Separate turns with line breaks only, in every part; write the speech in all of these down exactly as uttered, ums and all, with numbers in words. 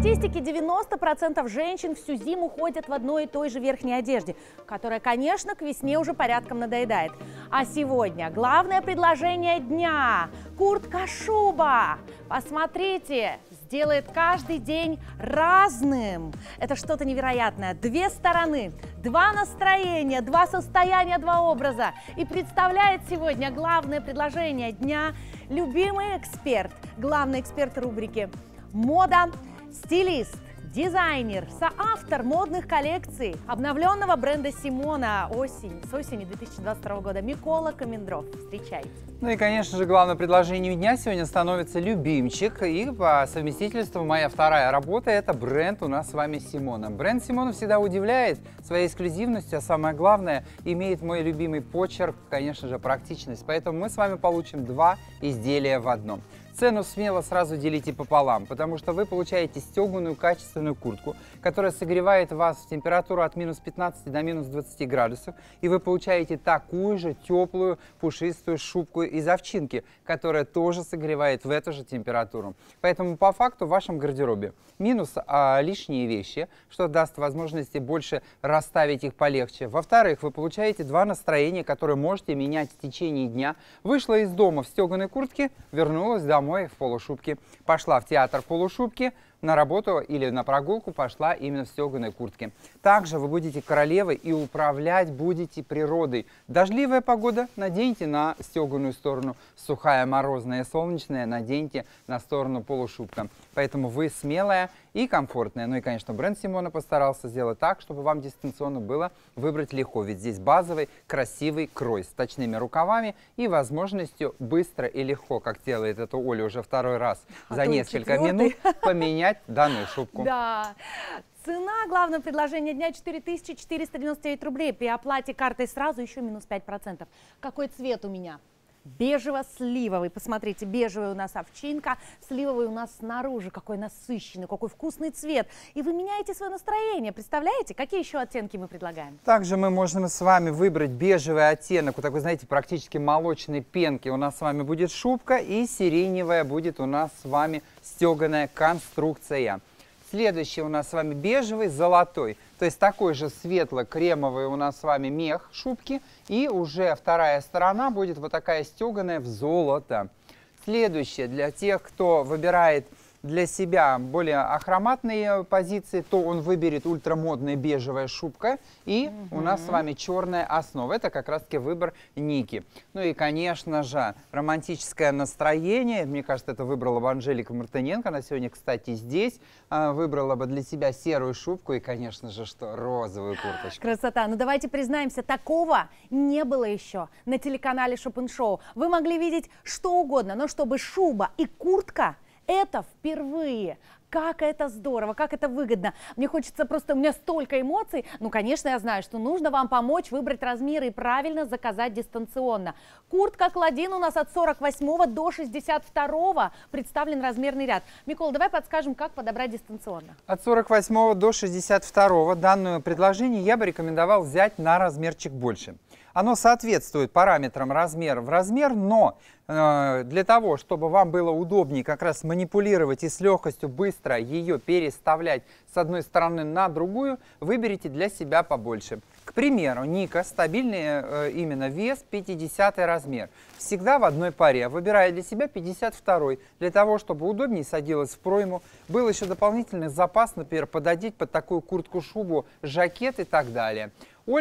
статистике девяносто процентов женщин всю зиму ходят в одной и той же верхней одежде, которая, конечно, к весне уже порядком надоедает. А сегодня главное предложение дня – куртка-шуба. Посмотрите, сделает каждый день разным. Это что-то невероятное. Две стороны, два настроения, два состояния, два образа. И представляет сегодня главное предложение дня любимый эксперт, главный эксперт рубрики «Мода», стилист, дизайнер, соавтор модных коллекций обновленного бренда Симона осень, с осени две тысячи двадцать второго года Микола Комендров. Встречайте.
Ну и, конечно же, главным предложением дня сегодня становится любимчик. И по совместительству моя вторая работа – это бренд у нас с вами Симона. Бренд Симона всегда удивляет своей эксклюзивностью, а самое главное, имеет мой любимый почерк, конечно же, практичность. Поэтому мы с вами получим два изделия в одном. Цену смело сразу делите пополам, потому что вы получаете стеганую качественную куртку, которая согревает вас в температуру от минус пятнадцати до минус двадцати градусов, и вы получаете такую же теплую пушистую шубку из овчинки, которая тоже согревает в эту же температуру. Поэтому по факту в вашем гардеробе минус а, лишние вещи, что даст возможности больше расставить их полегче. Во-вторых, вы получаете два настроения, которые можете менять в течение дня. Вышла из дома в стеганой куртке, вернулась домой в полушубке, пошла в театр в полушубке, на работу или на прогулку пошла именно в стеганой куртке. Также вы будете королевой и управлять будете природой. Дождливая погода – наденьте на стеганую сторону, сухая, морозная, солнечная – наденьте на сторону полушубка. Поэтому вы смелая и комфортная. Ну и, конечно, бренд Симона постарался сделать так, чтобы вам дистанционно было выбрать легко. Ведь здесь базовый, красивый крой с точными рукавами и возможностью быстро и легко, как делает это Оля уже второй раз, а за несколько четвертый. минут поменять данную шубку.
Да. Цена главного предложения дня четыре тысячи четыреста девяносто девять рублей. При оплате картой сразу еще минус пять процентов. Какой цвет у меня? Бежево-сливовый. Посмотрите, бежевый у нас овчинка, сливовый у нас снаружи. Какой насыщенный, какой вкусный цвет. И вы меняете свое настроение. Представляете, какие еще оттенки мы предлагаем?
Также мы можем с вами выбрать бежевый оттенок. Вот такой, знаете, практически молочной пенки. У нас с вами будет шубка, и сиреневая будет у нас с вами стеганая конструкция. Следующий у нас с вами бежевый, золотой. То есть такой же светло-кремовый у нас с вами мех шубки. И уже вторая сторона будет вот такая стеганая в золото. Следующее для тех, кто выбирает для себя более ахроматные позиции, то он выберет ультрамодная бежевая шубка. И угу. у нас с вами черная основа. Это как раз-таки выбор Ники. Ну и, конечно же, романтическое настроение. Мне кажется, это выбрала бы Анжелика Мартыненко. Она сегодня, кстати, здесь. Выбрала бы для себя серую шубку и, конечно же, что розовую курточку.
Красота. Ну давайте признаемся, такого не было еще на телеканале Шопен-шоу. Вы могли видеть что угодно, но чтобы шуба и куртка – это впервые. Как это здорово, как это выгодно. Мне хочется просто, у меня столько эмоций. Ну, конечно, я знаю, что нужно вам помочь выбрать размеры и правильно заказать дистанционно. Куртка Клодин у нас от сорок восьмого до шестьдесят второго представлен размерный ряд. Микола, давай подскажем, как подобрать дистанционно.
От сорок восьмого до шестьдесят второго данное предложение я бы рекомендовал взять на размерчик больше. Оно соответствует параметрам размера в размер, но э, для того, чтобы вам было удобнее как раз манипулировать и с легкостью быстро ее переставлять с одной стороны на другую, выберите для себя побольше. К примеру, Ника, стабильный э, именно вес, пятидесятый размер. Всегда в одной паре. Выбираю для себя пятьдесят второй, для того, чтобы удобнее садилась в пройму. Был еще дополнительный запас, например, пододеть под такую куртку-шубу, жакет и так далее.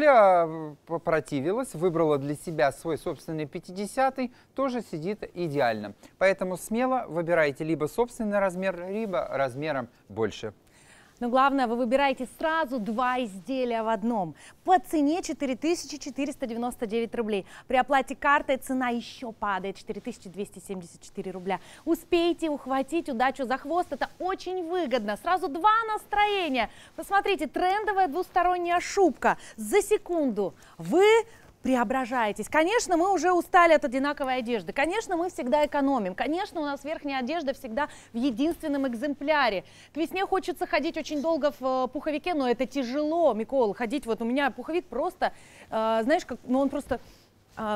Оля попротивилась, выбрала для себя свой собственный пятидесятый, тоже сидит идеально. Поэтому смело выбирайте либо собственный размер, либо размером больше.
Но главное, вы выбираете сразу два изделия в одном. По цене четыре тысячи четыреста девяносто девять рублей. При оплате картой цена еще падает, четыре тысячи двести семьдесят четыре рубля. Успейте ухватить удачу за хвост, это очень выгодно. Сразу два настроения. Посмотрите, трендовая двусторонняя шубка. За секунду вы преображаетесь. Конечно, мы уже устали от одинаковой одежды. Конечно, мы всегда экономим. Конечно, у нас верхняя одежда всегда в единственном экземпляре. К весне хочется ходить очень долго в пуховике, но это тяжело, Микола. Ходить, вот у меня пуховик просто, э, знаешь, как, ну он просто... Э,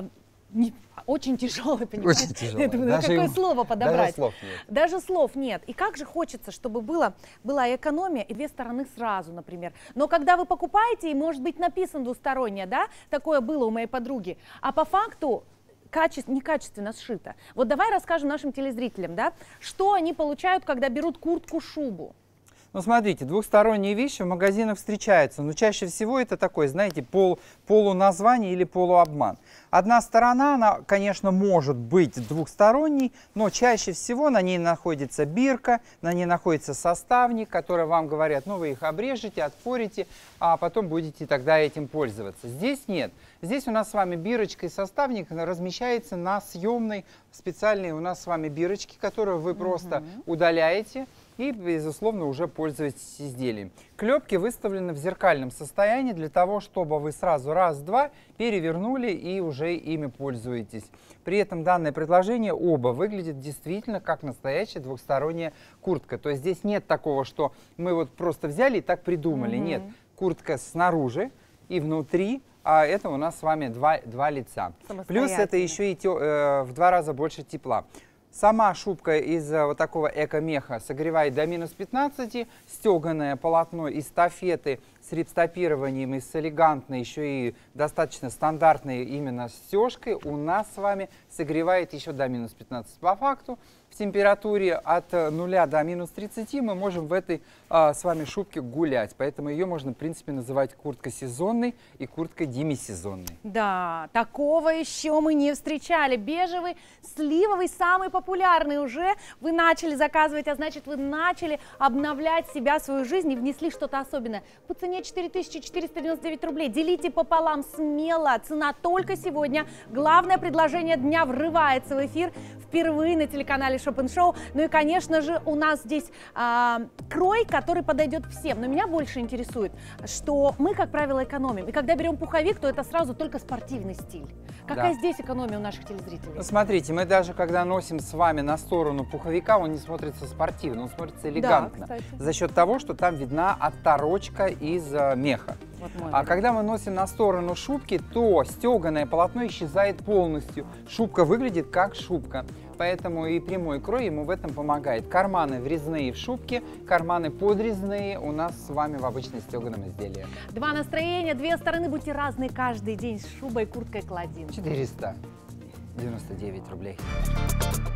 Не, очень тяжелый, понимаете?
Очень тяжелый.
Это,
Даже
какое
им-
слово подобрать?
Даже слов нет.
Даже слов нет. И как же хочется, чтобы было, была экономия и две стороны сразу, например. Но когда вы покупаете, и может быть написано двустороннее, да, такое было у моей подруги, а по факту качество, некачественно сшито. Вот давай расскажем нашим телезрителям, да, что они получают, когда берут куртку-шубу.
Ну, смотрите, двухсторонние вещи в магазинах встречаются, но чаще всего это такой, знаете, пол, полуназвание или полуобман. Одна сторона, она, конечно, может быть двухсторонней, но чаще всего на ней находится бирка, на ней находится составник, который вам говорят, ну, вы их обрежете, отпорите, а потом будете тогда этим пользоваться. Здесь нет. Здесь у нас с вами бирочка и составник размещается на съемной, специальной у нас с вами бирочке, которую вы просто mm-hmm. удаляете. И, безусловно, уже пользуетесь изделием. Клепки выставлены в зеркальном состоянии для того, чтобы вы сразу раз-два перевернули и уже ими пользуетесь. При этом данное предложение оба выглядит действительно как настоящая двухсторонняя куртка. То есть здесь нет такого, что мы вот просто взяли и так придумали. Mm-hmm. Нет, куртка снаружи и внутри. А это у нас с вами два, два лица. Плюс это еще и те, э, в два раза больше тепла. Сама шубка из вот такого эко-меха согревает до минус пятнадцати, стеганое полотно из тафеты с рипстопированием и с элегантной, еще и достаточно стандартной именно стежкой у нас с вами согревает еще до минус пятнадцати. По факту в температуре от нуля до минус тридцати мы можем в этой а, с вами шубке гулять, поэтому ее можно в принципе называть курткой сезонной и курткой демисезонной.
Да, такого еще мы не встречали. Бежевый, сливовый, самый популярный уже вы начали заказывать, а значит вы начали обновлять себя, свою жизнь и внесли что-то особенное. По цене четыре тысячи четыреста девяносто девять рублей. Делите пополам смело. Цена только сегодня. Главное предложение дня врывается в эфир впервые на телеканале Shop энд Show. Ну и, конечно же, у нас здесь а, крой, который подойдет всем. Но меня больше интересует, что мы, как правило, экономим. И когда берем пуховик, то это сразу только спортивный стиль. Какая
Да.
здесь экономия у наших телезрителей?
Ну, смотрите, мы даже когда носим с вами на сторону пуховика, он не смотрится спортивно, он смотрится элегантно.
Да,
за счет того, что там видна отторочка из э, меха.
Вот мой
А
вариант.
когда мы носим на сторону шубки, то стеганое полотно исчезает полностью. Шубка выглядит как шубка. Поэтому и прямой крой ему в этом помогает. Карманы врезные в шубке, карманы подрезные у нас с вами в обычной стеганом изделии.
Два настроения, две стороны, будьте разные каждый день с шубой, курткой, кладин.
четыреста девяносто девять рублей.